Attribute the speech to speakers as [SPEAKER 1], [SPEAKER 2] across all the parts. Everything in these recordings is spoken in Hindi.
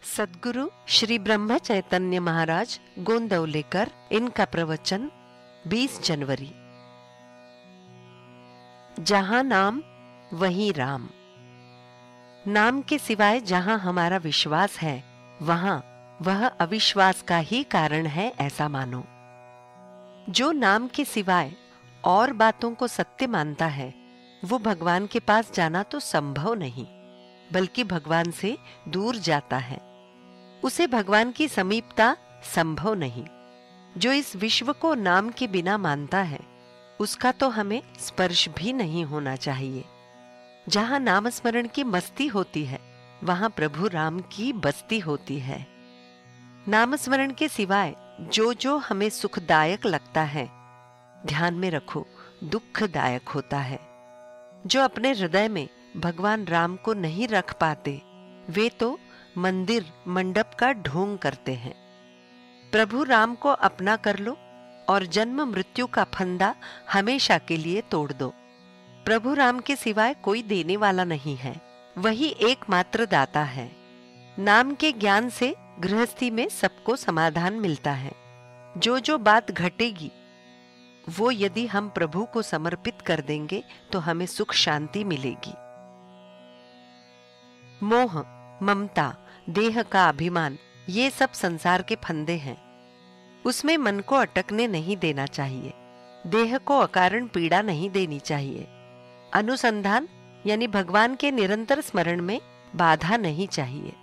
[SPEAKER 1] सद्गुरु श्री ब्रह्म चैतन्य महाराज गोंदवलेकर, इनका प्रवचन 20 जनवरी। जहां नाम वहीं राम। नाम के सिवाय जहां हमारा विश्वास है वहां वह अविश्वास का ही कारण है, ऐसा मानो। जो नाम के सिवाय और बातों को सत्य मानता है वो भगवान के पास जाना तो संभव नहीं, बल्कि भगवान से दूर जाता है। उसे भगवान की समीपता संभव नहीं। जो इस विश्व को नाम के बिना मानता है उसका तो हमें स्पर्श भी नहीं होना चाहिए। जहां नाम स्मरण की मस्ती होती है वहां प्रभु राम की बस्ती होती है। नाम स्मरण के सिवाय जो हमें सुखदायक लगता है, ध्यान में रखो, दुखदायक होता है। जो अपने हृदय में भगवान राम को नहीं रख पाते वे तो मंदिर मंडप का ढोंग करते हैं। प्रभु राम को अपना कर लो और जन्म मृत्यु का फंदा हमेशा के लिए तोड़ दो। प्रभु राम के सिवाय कोई देने वाला नहीं है, वही एकमात्र दाता है। नाम के ज्ञान से गृहस्थी में सबको समाधान मिलता है। जो बात घटेगी वो यदि हम प्रभु को समर्पित कर देंगे तो हमें सुख शांति मिलेगी। मोह, ममता, देह का अभिमान, ये सब संसार के फंदे हैं। उसमें मन को अटकने नहीं देना चाहिए। देह को अकारण पीड़ा नहीं देनी चाहिए। अनुसंधान यानी भगवान के निरंतर स्मरण में बाधा नहीं चाहिए।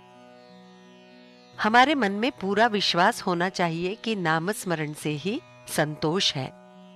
[SPEAKER 1] हमारे मन में पूरा विश्वास होना चाहिए कि नाम स्मरण से ही संतोष है।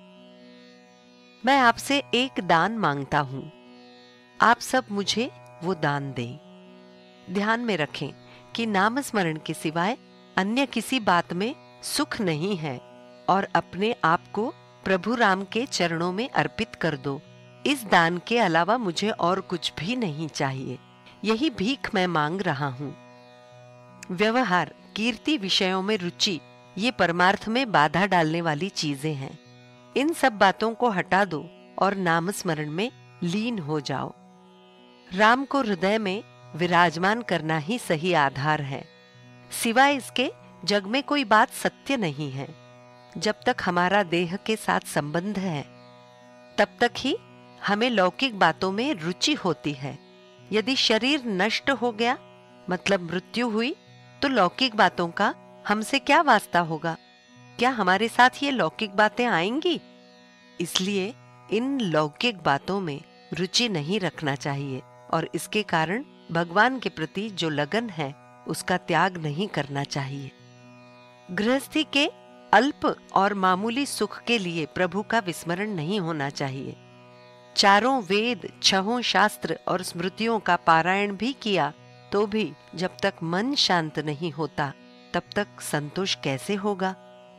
[SPEAKER 1] मैं आपसे एक दान मांगता हूं, आप सब मुझे वो दान दें। ध्यान में रखें कि नाम स्मरण के सिवाय अन्य किसी बात में सुख नहीं है और अपने आप को प्रभु राम के चरणों में अर्पित कर दो। इस दान के अलावा मुझे और कुछ भी नहीं चाहिए। यही भीख मैं मांग रहा हूं। व्यवहार, कीर्ति, विषयों में रुचि, ये परमार्थ में बाधा डालने वाली चीजें हैं। इन सब बातों को हटा दो और नाम स्मरण में लीन हो जाओ। राम को हृदय में विराजमान करना ही सही आधार है। सिवाय इसके जग में कोई बात सत्य नहीं है। जब तक हमारा देह के साथ संबंध है तब तक ही हमें लौकिक बातों में रुचि होती है। यदि शरीर नष्ट हो गया मतलब मृत्यु हुई तो लौकिक बातों का हमसे क्या वास्ता होगा? क्या हमारे साथ ये लौकिक बातें आएंगी? इसलिए इन लौकिक बातों में रुचि नहीं रखना चाहिए और इसके कारण भगवान के प्रति जो लगन है उसका त्याग नहीं करना चाहिए। गृहस्थी के अल्प और मामूली सुख के लिए प्रभु का विस्मरण नहीं होना चाहिए। चारों वेद, छहों शास्त्र और स्मृतियों का पारायण भी किया तो भी जब तक मन शांत नहीं होता तब तक संतोष कैसे होगा?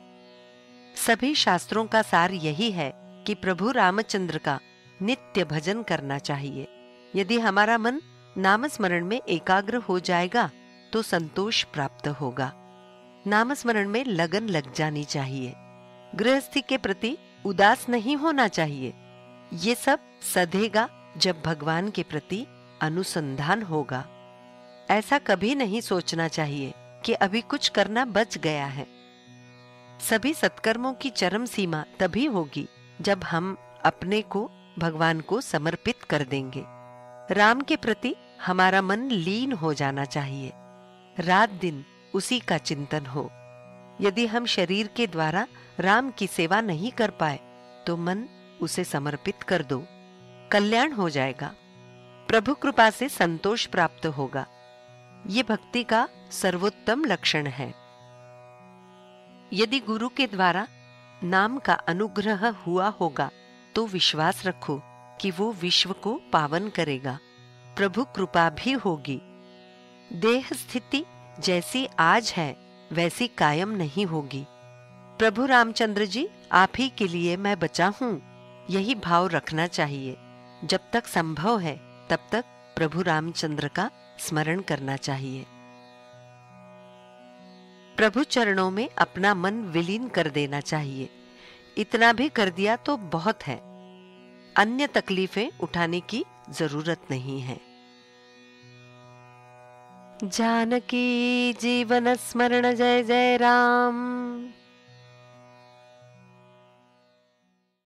[SPEAKER 1] सभी शास्त्रों का सार यही है कि प्रभु रामचंद्र का नित्य भजन करना चाहिए। यदि हमारा मन नाम स्मरण में एकाग्र हो जाएगा तो संतोष प्राप्त होगा। नाम स्मरण में लगन लग जानी चाहिए। गृहस्थी के प्रति उदास नहीं होना चाहिए। ये सब सधेगा जब भगवान के प्रति अनुसंधान होगा। ऐसा कभी नहीं सोचना चाहिए कि अभी कुछ करना बच गया है। सभी सत्कर्मों की चरम सीमा तभी होगी जब हम अपने को भगवान को समर्पित कर देंगे। राम के प्रति हमारा मन लीन हो जाना चाहिए। रात दिन उसी का चिंतन हो। यदि हम शरीर के द्वारा राम की सेवा नहीं कर पाए तो मन उसे समर्पित कर दो, कल्याण हो जाएगा। प्रभु कृपा से संतोष प्राप्त होगा। ये भक्ति का सर्वोत्तम लक्षण है। यदि गुरु के द्वारा नाम का अनुग्रह हुआ होगा तो विश्वास रखो कि वो विश्व को पावन करेगा। प्रभु कृपा भी होगी। देह स्थिति जैसी आज है वैसी कायम नहीं होगी। प्रभु रामचंद्र जी, आप ही के लिए मैं बचा हूं, यही भाव रखना चाहिए। जब तक संभव है तब तक प्रभु रामचंद्र का स्मरण करना चाहिए। प्रभु चरणों में अपना मन विलीन कर देना चाहिए। इतना भी कर दिया तो बहुत है। अन्य तकलीफें उठाने की जरूरत नहीं है। जानकी जीवन स्मरण जय जय राम।